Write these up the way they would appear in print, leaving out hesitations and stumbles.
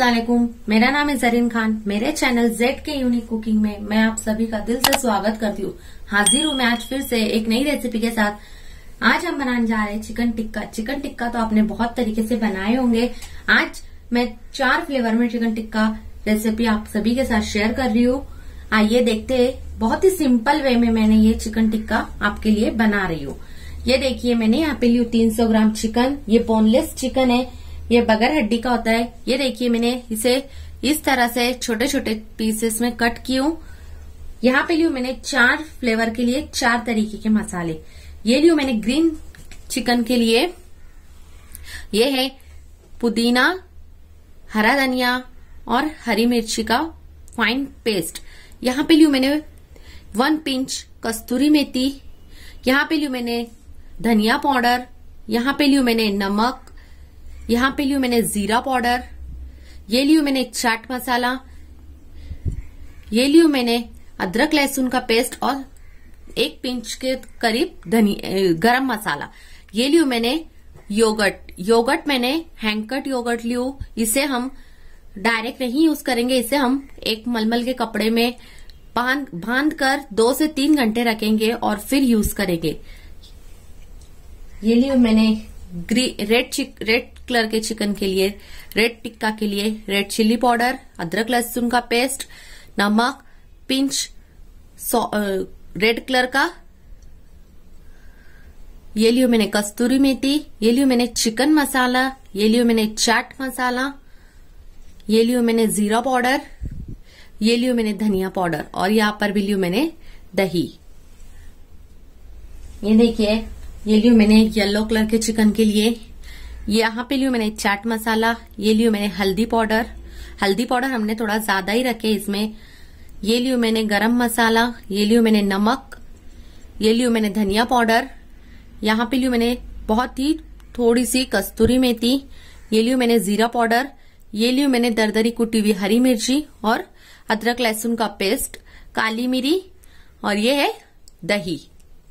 अस्सलामुअलैकुम, मेरा नाम है जरीन खान। मेरे चैनल जेड के यूनिक कुकिंग में मैं आप सभी का दिल से स्वागत करती हूँ। हाजिर हूँ मैं आज फिर से एक नई रेसिपी के साथ। आज हम बनाने जा रहे हैं चिकन टिक्का। चिकन टिक्का तो आपने बहुत तरीके से बनाए होंगे। आज मैं 4 फ्लेवर में चिकन टिक्का रेसिपी आप सभी के साथ शेयर कर रही हूँ। आइए देखते हैं, बहुत ही सिंपल वे में मैंने ये चिकन टिक्का आपके लिए बना रही हूँ। ये देखिए, मैंने यहाँ पे ली 300 ग्राम चिकन। ये बोनलेस चिकन है, ये बगैर हड्डी का होता है। ये देखिए, मैंने इसे इस तरह से छोटे छोटे पीसेस में कट की हूँ। यहाँ पे लियो मैंने 4 फ्लेवर के लिए 4 तरीके के मसाले। ये लियो मैंने ग्रीन चिकन के लिए, ये है पुदीना, हरा धनिया और हरी मिर्ची का फाइन पेस्ट। यहाँ पे लियो मैंने 1 पिंच कस्तूरी मेथी। यहाँ पे लियो मैंने धनिया पाउडर। यहाँ पे लियो मैंने नमक। यहाँ पे लियो मैंने जीरा पाउडर। ये लियो मैंने चाट मसाला। ये लियो मैंने अदरक लहसुन का पेस्ट और 1 पिंच के करीब गरम मसाला। ये लियो मैंने योगर्ट मैंने हैंकट योगर्ट लियो। इसे हम डायरेक्ट नहीं यूज करेंगे, इसे हम एक मलमल के कपड़े में बांध कर 2 से 3 घंटे रखेंगे और फिर यूज करेंगे। ये लियो मैंने रेड कलर के चिकन के लिए, रेड टिक्का के लिए रेड चिल्ली पाउडर, अदरक लहसुन का पेस्ट, नमक, पिंच रेड कलर का। ये लियो मैंने कस्तूरी मेथी। ये लियो मैंने चिकन मसाला। ये लियो मैंने चाट मसाला। ये लियो मैंने जीरा पाउडर। ये लियो मैंने धनिया पाउडर और यहाँ पर भी लियो मैंने दही। ये देखिए, ये लियो मैंने येलो कलर के चिकन के लिए, यहाँ पे लियो मैंने चाट मसाला। ये लियो मैंने हल्दी पाउडर हमने थोड़ा ज्यादा ही रखे इसमें। ये लियो मैंने गरम मसाला। ये लियो मैंने नमक। ये लियो मैंने धनिया पाउडर। यहाँ पे लियो मैंने बहुत ही थोड़ी सी कस्तूरी मेथी। ये लियो मैंने जीरा पाउडर। ये लियो मैंने दरदरी कुटी हुई हरी मिर्ची और अदरक लहसुन का पेस्ट, काली मिरी और ये है दही।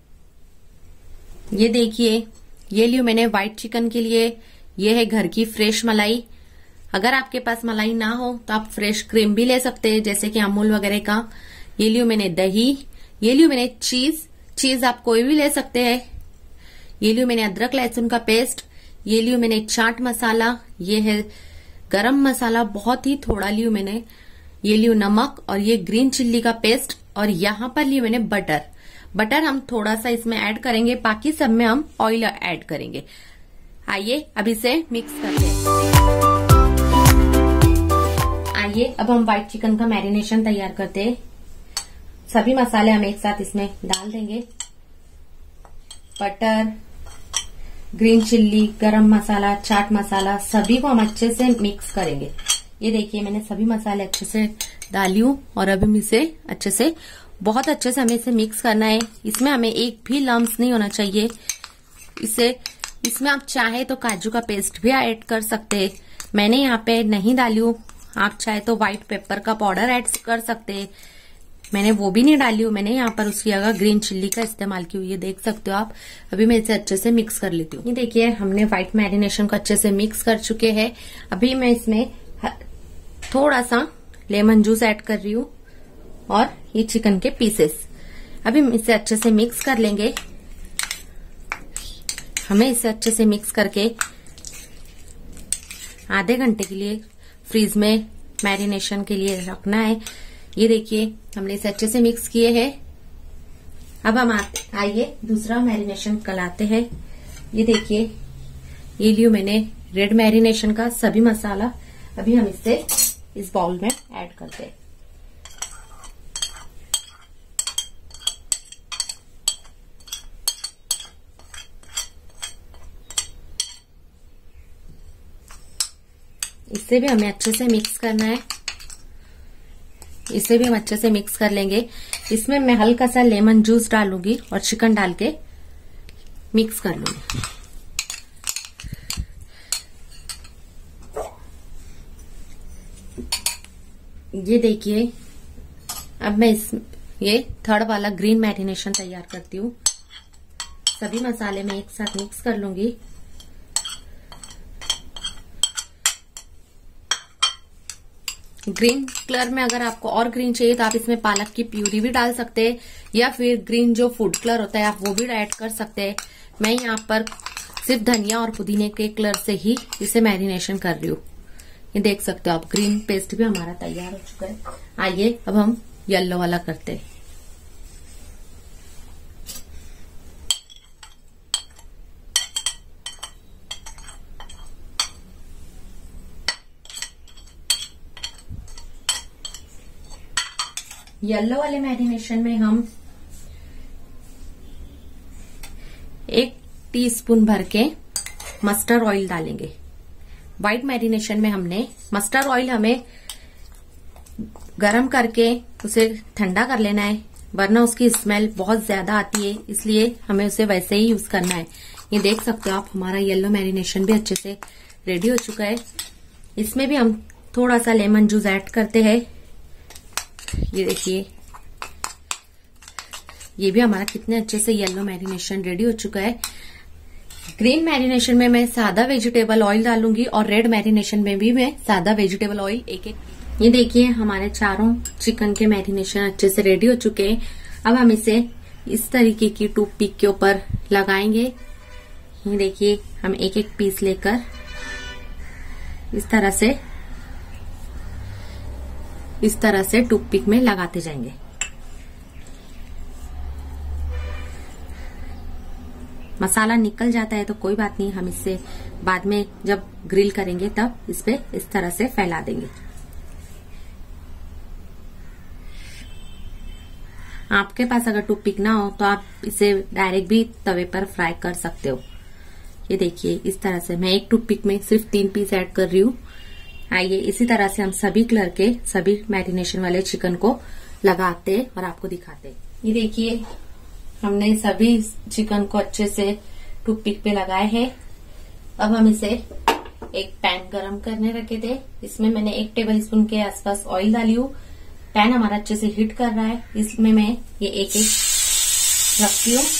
ये देखिए, ये लियो मैंने व्हाइट चिकन के लिए, ये है घर की फ्रेश मलाई। अगर आपके पास मलाई ना हो तो आप फ्रेश क्रीम भी ले सकते हैं, जैसे कि अमूल वगैरह का। ये लियो मैंने दही। ये लियो मैंने चीज आप कोई भी ले सकते हैं। ये लियो मैंने अदरक लहसुन का पेस्ट। ये लियो मैंने चाट मसाला। ये है गरम मसाला, बहुत ही थोड़ा लियो मैंने। ये लियो नमक और ये ग्रीन चिल्ली का पेस्ट। और यहाँ पर लियो मैंने बटर हम थोड़ा सा इसमें ऐड करेंगे, बाकी सब में हम ऑयल ऐड करेंगे। आइए अब इसे मिक्स करते हैं। आइए अब हम व्हाइट चिकन का मैरिनेशन तैयार करते हैं। सभी मसाले हम एक साथ इसमें डाल देंगे। बटर, ग्रीन चिल्ली, गरम मसाला, चाट मसाला, सभी को हम अच्छे से मिक्स करेंगे। ये देखिए, मैंने सभी मसाले अच्छे से डाली हूँ और अब हम इसे बहुत अच्छे से हमें इसे मिक्स करना है। इसमें हमें एक भी लम्स नहीं होना चाहिए। इसमें आप चाहे तो काजू का पेस्ट भी ऐड कर सकते हैं। मैंने यहाँ पे नहीं डाली हूँ। आप चाहे तो व्हाइट पेपर का पाउडर ऐड कर सकते हैं। मैंने वो भी नहीं डाली हूँ। मैंने यहाँ पर उसकी जगह ग्रीन चिल्ली का इस्तेमाल की हुई, ये देख सकते हो आप। अभी मैं इसे अच्छे से मिक्स कर लेती हूँ। ये देखिए, हमने व्हाइट मैरिनेशन को अच्छे से मिक्स कर चुके हैं। अभी मैं इसमें थोड़ा सा लेमन जूस ऐड कर रही हूँ और ये चिकन के पीसेस। अभी हम इसे अच्छे से मिक्स कर लेंगे। हमें इसे अच्छे से मिक्स करके आधे घंटे के लिए फ्रीज में मैरिनेशन के लिए रखना है। ये देखिए, हमने इसे अच्छे से मिक्स किए हैं। अब हम आइए दूसरा मैरिनेशन कराते हैं। ये देखिए, ये लियो मैंने रेड मैरिनेशन का सभी मसाला। अभी हम इसे इस बाउल में ऐड करते हैं। इसे भी हमें अच्छे से मिक्स करना है। इसे भी हम अच्छे से मिक्स कर लेंगे। इसमें मैं हल्का सा लेमन जूस डालूंगी और चिकन डाल के मिक्स कर लूंगी। ये देखिए, अब मैं ये 3rd वाला ग्रीन मैरिनेशन तैयार करती हूँ। सभी मसाले में एक साथ मिक्स कर लूंगी। ग्रीन कलर में अगर आपको और ग्रीन चाहिए तो आप इसमें पालक की प्यूरी भी डाल सकते हैं, या फिर ग्रीन जो फूड कलर होता है आप वो भी ऐड कर सकते हैं। मैं यहाँ पर सिर्फ धनिया और पुदीने के कलर से ही इसे मैरिनेशन कर रही हूँ। ये देख सकते हो आप, ग्रीन पेस्ट भी हमारा तैयार हो चुका है। आइए अब हम येलो वाला करते हैं। येलो वाले मैरिनेशन में हम 1 टीस्पून भर के मस्टर्ड ऑयल डालेंगे। व्हाइट मैरिनेशन में हमने मस्टर्ड ऑयल हमें गरम करके उसे ठंडा कर लेना है, वरना उसकी स्मेल बहुत ज्यादा आती है, इसलिए हमें उसे वैसे ही यूज करना है। ये देख सकते हो आप, हमारा येलो मैरिनेशन भी अच्छे से रेडी हो चुका है। इसमें भी हम थोड़ा सा लेमन जूस ऐड करते हैं। ये देखिए, ये भी हमारा कितने अच्छे से येलो मैरिनेशन रेडी हो चुका है। ग्रीन मैरिनेशन में मैं सादा वेजिटेबल ऑयल डालूंगी और रेड मैरिनेशन में भी मैं सादा वेजिटेबल ऑयल एक। ये देखिए, हमारे चारों चिकन के मैरिनेशन अच्छे से रेडी हो चुके हैं। अब हम इसे इस तरीके की टूथपिक के ऊपर लगाएंगे। ये देखिए, हम एक एक पीस लेकर इस तरह से टूथपिक में लगाते जाएंगे। मसाला निकल जाता है तो कोई बात नहीं, हम इससे बाद में जब ग्रिल करेंगे तब इस पे इस तरह से फैला देंगे। आपके पास अगर टूथपिक ना हो तो आप इसे डायरेक्ट भी तवे पर फ्राई कर सकते हो। ये देखिए, इस तरह से मैं एक टूथपिक में सिर्फ 3 पीस ऐड कर रही हूँ। आइए इसी तरह से हम सभी कलर के सभी मैरिनेशन वाले चिकन को लगाते और आपको दिखाते। ये देखिए, हमने सभी चिकन को अच्छे से टूथपिक पे लगाए हैं। अब हम इसे एक पैन गरम करने रखे थे, इसमें मैंने 1 टेबल स्पून के आसपास ऑयल डाली हूँ। पैन हमारा अच्छे से हीट कर रहा है, इसमें मैं ये एक एक रखती हूँ।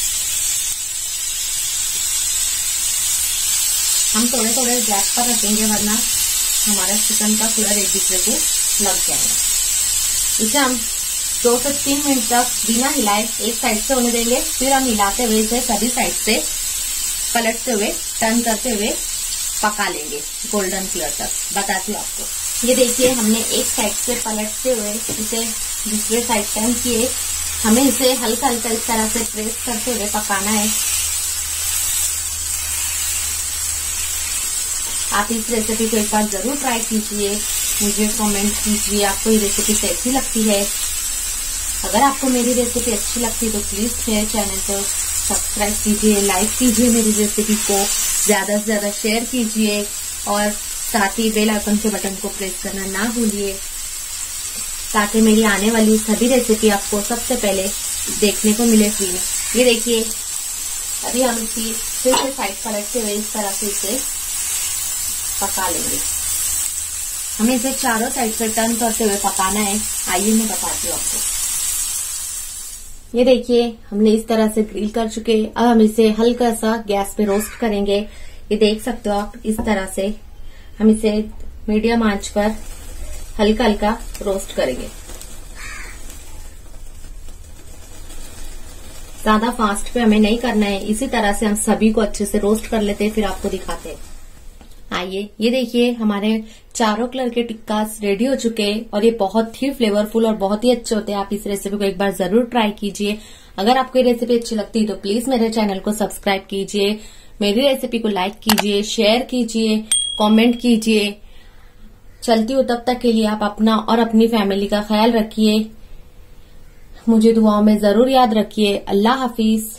हम थोड़े थोड़े गैस पर रखेंगे, वरना हमारा चिकन का कलर एक दूसरे को लग जाएगा। इसे हम 2 से 3 मिनट तक बिना हिलाए एक साइड से होने देंगे, फिर हम हिलाते हुए इसे सभी साइड से पलटते हुए टर्न करते हुए पका लेंगे गोल्डन कलर तक। बताती हूँ आपको। ये देखिए, हमने एक साइड से पलटते हुए इसे दूसरे साइड टर्न किए। हमें इसे हल्का हल्का इस तरह से प्रेस करते हुए पकाना है। आप इस रेसिपी को एक बार जरूर ट्राई कीजिए, मुझे कमेंट कीजिए आपको ये रेसिपी कैसी लगती है। अगर आपको मेरी रेसिपी अच्छी लगती है तो प्लीज मेरे चैनल को सब्सक्राइब कीजिए, लाइक कीजिए, मेरी रेसिपी को ज्यादा से ज्यादा शेयर कीजिए और साथ ही बेल आइकन के बटन को प्रेस करना ना भूलिए, ताकि मेरी आने वाली सभी रेसिपी आपको सबसे पहले देखने को मिले फ्री में। ये देखिए, अभी हम इसकी फिर से साइड पलटते हुए इस तरह से इसे पका लेंगे। हमें इसे चारों साइड से टर्न करते हुए पकाना है। आइए मैं बताती हूँ आपको। ये देखिए, हमने इस तरह से ग्रिल कर चुके हैं। अब हम इसे हल्का सा गैस पे रोस्ट करेंगे। ये देख सकते हो आप, इस तरह से हम इसे मीडियम आंच पर हल्का हल्का रोस्ट करेंगे। ज्यादा फास्ट पे हमें नहीं करना है। इसी तरह से हम सभी को अच्छे से रोस्ट कर लेते हैं, फिर आपको दिखाते हैं। आइए, ये देखिए, हमारे चारों कलर के टिक्कास रेडी हो चुके हैं और ये बहुत ही फ्लेवरफुल और बहुत ही अच्छे होते हैं। आप इस रेसिपी को एक बार जरूर ट्राई कीजिए। अगर आपको ये रेसिपी अच्छी लगती है तो प्लीज मेरे चैनल को सब्सक्राइब कीजिए, मेरी रेसिपी को लाइक कीजिए, शेयर कीजिए, कमेंट कीजिए। चलती हूँ तब तक के लिए आप अपना और अपनी फैमिली का ख्याल रखिए। मुझे दुआओं में जरूर याद रखिए। अल्लाह हाफिज।